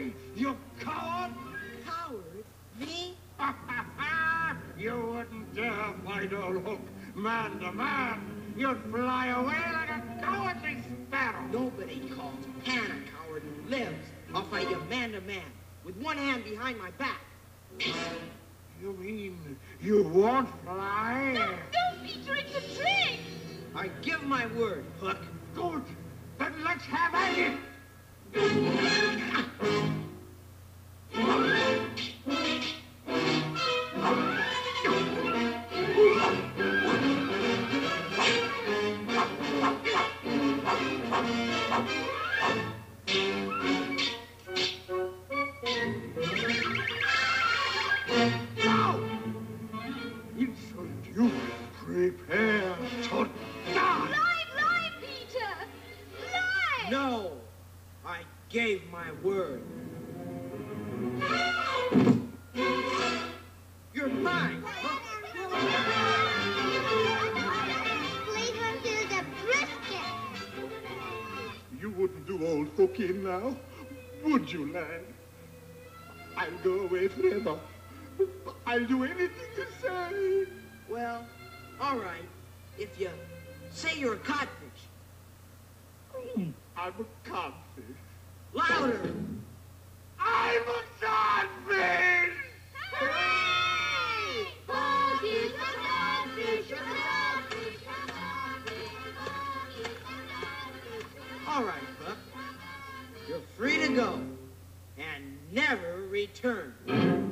fly, you coward! Coward? Me? You wouldn't dare fight old Hook man to man. You'd fly away like a cowardly sparrow. Nobody calls Pan a coward who lives. I'll fight you man to man, with one hand behind my back. You mean you won't fly? Don't be doing the trick! I give my word, Hook. Good. Then let's have at it. Prepare to die! Lie, Peter! Lie! No! I gave my word. You're mine! Leave her to the brisket! You wouldn't do old Hook in now, would you, lad? I'll go away forever. I'll do anything you say. Well, all right. If you say you're a codfish. I'm a codfish. Louder! I'm a codfish! Hooray! Hook is a codfish, a codfish, a codfish, a codfish, a codfish. All right, Buck. You're free to go and never return.